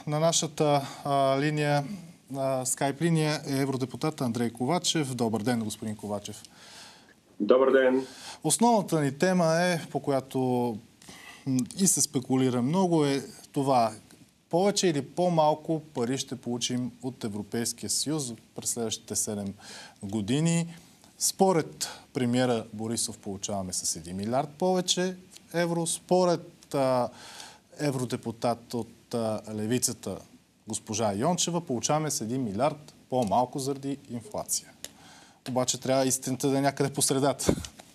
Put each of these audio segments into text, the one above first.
на нашата линия, скайп линия е евродепутат Андрей Ковачев. Добър ден, господин Ковачев. Добър ден. Основната ни тема е, по която и се спекулира много, е това: повече или по-малко пари ще получим от Европейския съюз през следващите 7 години. Според премиера Борисов получаваме с 1 милиард повече евро. Според евродепутат от левицата госпожа Йончева получаваме с 1 милиард по-малко заради инфлация. Обаче трябва истината да е някъде по средата.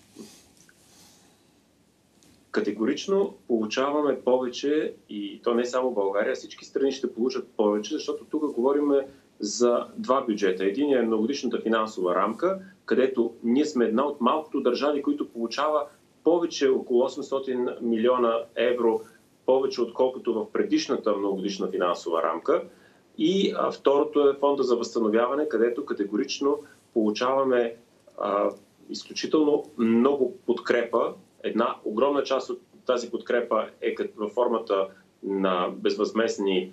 Категорично получаваме повече, и то не само България, всички страни ще получат повече, защото тук говорим за два бюджета. Един е многодишната финансова рамка, където ние сме една от малкото държави, които получава повече, около 800 милиона евро, повече отколкото в предишната многодишна финансова рамка. И второто е фонда за възстановяване, където категорично получаваме изключително много подкрепа. Една огромна част от тази подкрепа е във формата на безвъзмездна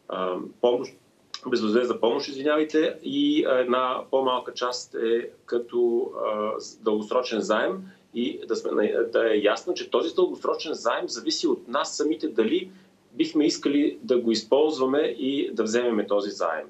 помощ, и една по-малка част е като дългосрочен заем. И да е ясно, че този дългосрочен заем зависи от нас самите дали бихме искали да го използваме и да вземем този заем.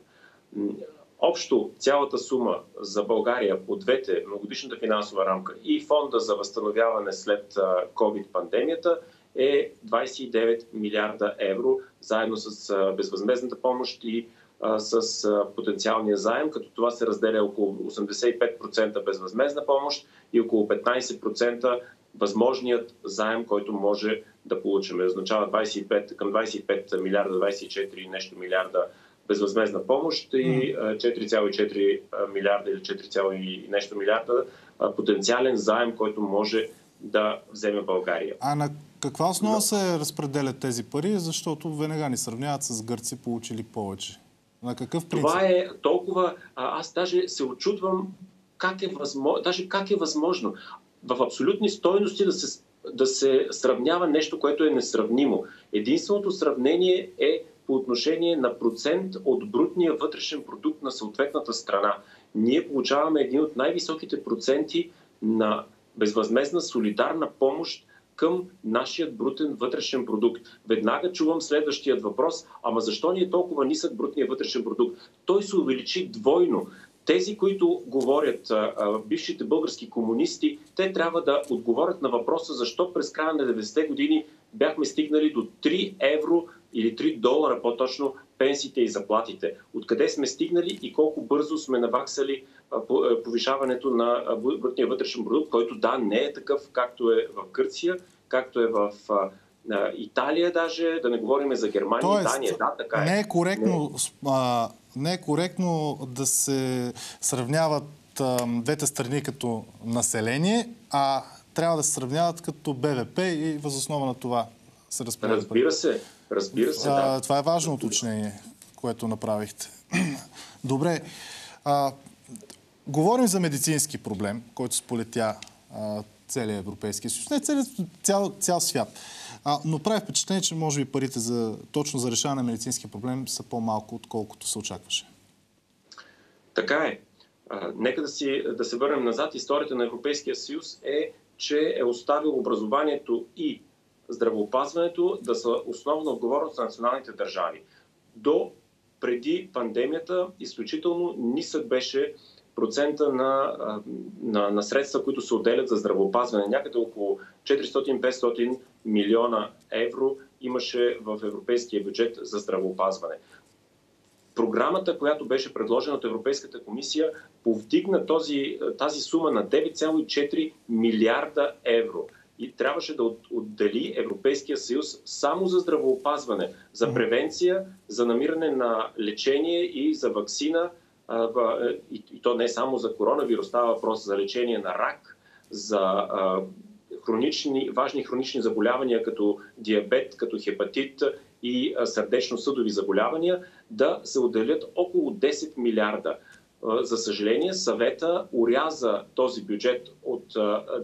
Общо цялата сума за България по двете, многодишната финансова рамка и фонда за възстановяване след COVID-пандемията, е 29 милиарда евро, заедно с безвъзмездната помощ и с потенциалния заем, като това се разделя около 85% безвъзмездна помощ и около 15% възможният заем, който може да получим. Означава към 25 милиарда, 24 и нещо милиарда безвъзмездна помощ и 4,4 милиарда или 4, и нещо милиарда потенциален заем, който може да вземе България. А на каква основа се разпределят тези пари? Защото веднага ни сравняват с гърци, получили повече. На какъв принцип? Това е толкова... Аз даже се очудвам как е възможно в абсолютни стойности да се сравнява нещо, което е несравнимо. Единственото сравнение е по отношение на процент от брутния вътрешен продукт на съответната страна. Ние получаваме един от най-високите проценти на безвъзмездна солидарна помощ към нашия брутен вътрешен продукт. Веднага чувам следващият въпрос: ама защо ни е толкова нисък брутния вътрешен продукт? Той се увеличи двойно. Тези, които говорят, бившите български комунисти, те трябва да отговорят на въпроса защо през края на 90-те години бяхме стигнали до 3 евро или 3 долара по-точно пенсиите и заплатите. Откъде сме стигнали и колко бързо сме наваксали повишаването на брутния вътрешен продукт, който не е такъв, както е в Гърция, както е в Италия даже, да не говорим за Германия и Дания. Да, така е. Не е коректно да се сравняват двете страни като население, а трябва да се сравняват като БВП и въз основа на това се разпределят. Разбира се, да. Това е важно уточнение, което направихте. Добре. Говорим за медицински проблем, който сполетя целия Европейски съюз, не цял свят. Но прави впечатление, че може би парите точно за решаване на медицински проблем са по-малко, отколкото се очакваше. Така е. Нека да се върнем назад. Историята на Европейския съюз е, че е оставил образованието и здравеопазването да са основна отговорност на националните държави. До преди пандемията изключително нисък беше процента на средства, които се отделят за здравеопазване. Някъде около 400-500 милиона евро имаше в европейския бюджет за здравеопазване. Програмата, която беше предложена от Европейската комисия, повдигна тази сума на 9,4 милиарда евро. И трябваше да отдели Европейския съюз само за здравеопазване, за превенция, за намиране на лечение и за ваксина. И то не само за коронавирус, става въпрос за лечение на рак, за важни хронични заболявания като диабет, като хепатит и сърдечно-съдови заболявания, да се отделят около 10 милиарда. За съжаление, съвета оряза този бюджет от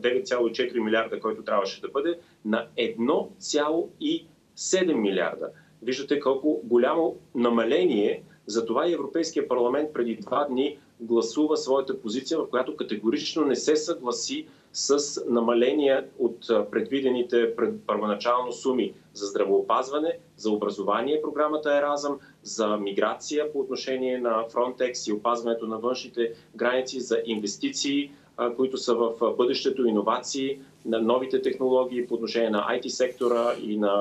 9,4 милиарда, който трябваше да бъде, на 1,7 милиарда. виждате колко голямо намаление. Затова и Европейския парламент преди 2 дни гласува своята позиция, в която категорично не се съгласи с намаления от предвидените първоначално суми за здравеопазване, за образование, програмата Еразъм, за миграция по отношение на Frontex и опазването на външните граници, за инвестиции, които са в бъдещето, иновации, на новите технологии по отношение на IT сектора и на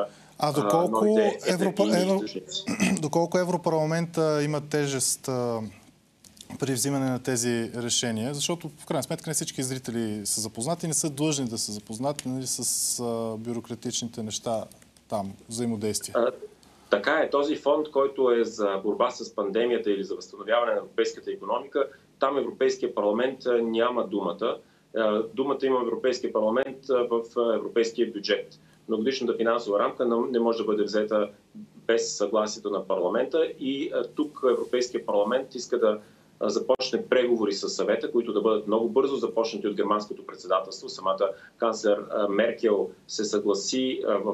доколко Европарламента има тежест при взимане на тези решения, защото в крайна сметка не всички зрители са запознати, не са длъжни да се запознат, нали, с бюрократичните неща там, взаимодействия. Така е. Този фонд, който е за борба с пандемията или за възстановяване на европейската икономика, там Европейския парламент няма думата. Думата има Европейския парламент в европейския бюджет. Многодишната финансова рамка не може да бъде взета без съгласието на парламента и тук Европейския парламент иска да започне преговори с съвета, които да бъдат много бързо започнати от германското председателство. Самата канцлер Меркел се съгласи в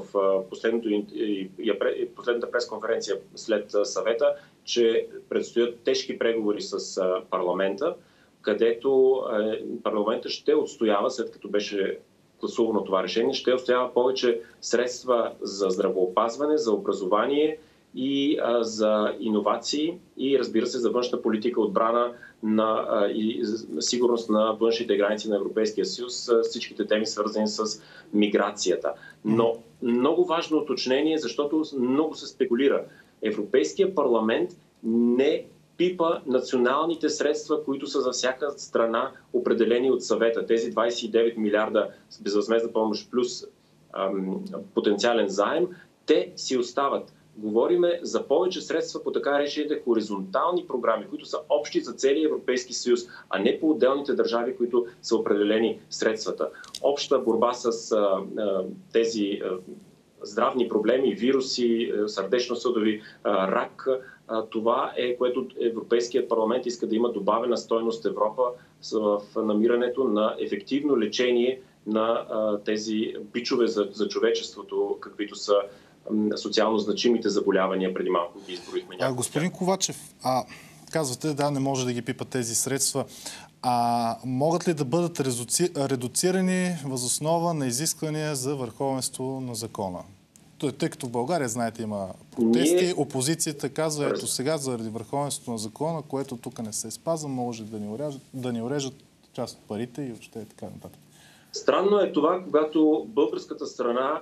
последната пресконференция след съвета, че предстоят тежки преговори с парламента, където парламентът ще отстоява, след като беше гласувано това решение, ще отстоява повече средства за здравеопазване, за образование и за иновации и, разбира се, за външна политика, отбрана и сигурност на външните граници на Европейския съюз, всичките теми свързани с миграцията. Но много важно уточнение, защото много се спекулира. Европейския парламент не пипа националните средства, които са за всяка страна определени от съвета. Тези 29 милиарда безвъзмездна помощ плюс потенциален заем, те си остават. Говориме за повече средства по така наречените хоризонтални програми, които са общи за целия Европейски съюз, а не по отделните държави, които са определени средствата. Обща борба с тези здравни проблеми, вируси, сърдечно-съдови, рак, това е, което Европейският парламент иска да има добавена стойност Европа в намирането на ефективно лечение на тези бичове за човечеството, каквито са социално значимите заболявания. Преди малко ги изброихме някакво. Господин Ковачев, казвате, да, не може да ги пипат тези средства. Могат ли да бъдат редуцирани въз основа на изисквания за върховенство на закона? Тъй като в България, знаете, има протести, опозицията казва, ето сега заради върховенството на закона, което тук не се спазва, може да ни урежат част от парите и още така нататък. Странно е това, когато българската страна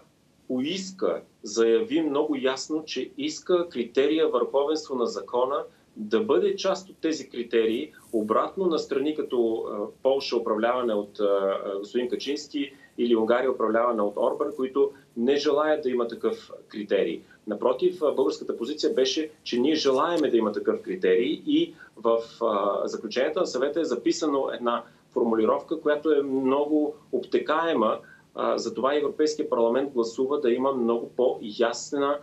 заяви много ясно, че иска критерия върховенство на закона да бъде част от тези критерии, обратно на страни като Полша, управлявана от господин Качински, или Унгария, управлявана от Орбан, които не желаят да има такъв критерий. Напротив, българската позиция беше, че ние желаеме да има такъв критерий и в заключението на съвета е записано една формулировка, която е много обтекаема. Затова Европейския парламент гласува да има много по-ясна,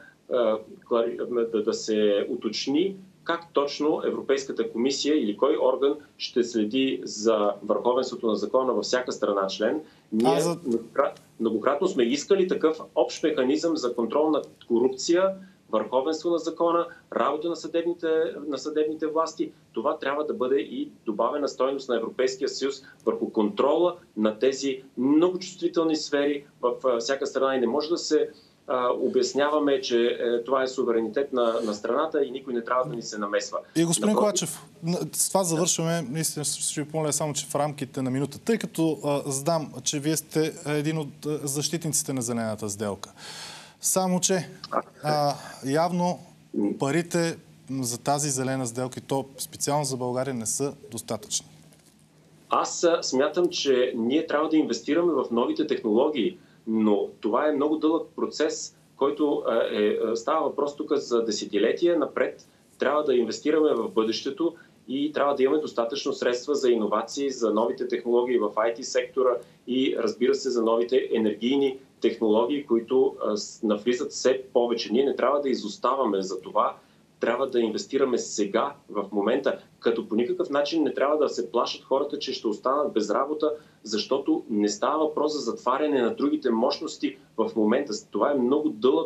да се уточни как точно Европейската комисия или кой орган ще следи за върховенството на закона във всяка страна член. Ние многократно сме искали такъв общ механизъм за контрол на корупция, върховенство на закона, работа на съдебните власти. Това трябва да бъде и добавена стойност на Европейския съюз върху контрола на тези много чувствителни сфери във всяка страна и не може да се обясняваме, че това е суверенитет на страната и никой не трябва да ни се намесва. И господин Ковачев, с това завършваме. Наистина ще ви помоля само, че в рамките на минута, тъй като знам, че вие сте един от защитниците на зелената сделка. Само, че явно парите за тази зелена сделка, и то специално за България, не са достатъчни. Аз смятам, че ние трябва да инвестираме в новите технологии, но това е много дълъг процес, който става въпрос тук за десетилетия напред. Трябва да инвестираме в бъдещето и трябва да имаме достатъчно средства за иновации, за новите технологии в IT сектора и, разбира се, за новите енергийни технологии, които навлизат все повече. Ние не трябва да изоставаме за това. Трябва да инвестираме сега, в момента, като по никакъв начин не трябва да се плашат хората, че ще останат без работа, защото не става въпрос за затваряне на другите мощности в момента. Това е много дълъг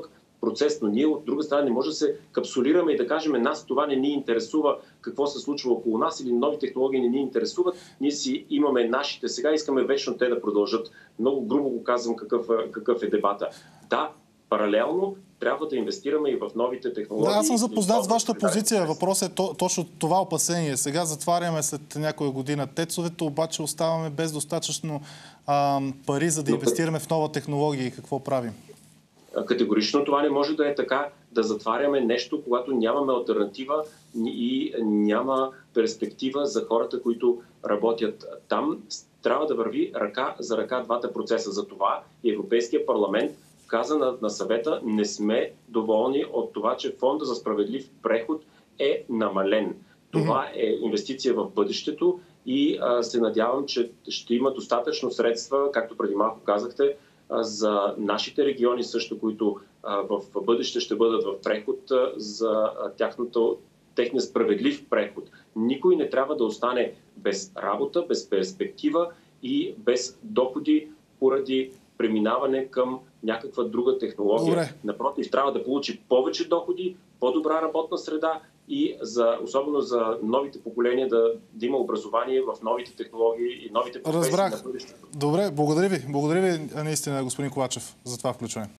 процес, но ние от друга страна не може да се капсулираме и да кажем, нас това не ни интересува какво се случва около нас или нови технологии не ни интересуват. Ние си имаме нашите сега, искаме вечно те да продължат. Много грубо го казвам какъв е дебата. Да, паралелно трябва да инвестираме и в новите технологии. Да, аз съм запознат с вашата позиция. Въпросът е точно това опасение. Сега затваряме след някоя година ТЕЦ-овете, обаче оставаме без достатъчно пари, за да инвестираме в нова технология. И какво правим? Категорично това не може да е така, да затваряме нещо, когато нямаме алтернатива и няма перспектива за хората, които работят там. Трябва да върви ръка за ръка двата процеса. За това и Европейския парламент каза на съвета, не сме доволни от това, че Фонда за справедлив преход е намален. Това е инвестиция в бъдещето и се надявам, че ще има достатъчно средства, както преди малко казахте, за нашите региони също, които в бъдеще ще бъдат в преход, за техния справедлив преход. Никой не трябва да остане без работа, без перспектива и без доходи поради преминаване към някаква друга технология. Добре. Напротив, трябва да получи повече доходи, по-добра работна среда и особено за новите поколения да има образование в новите технологии и новите професии на бъдещето. Добре, благодаря ви. Благодаря ви наистина, господин Ковачев, за това включване.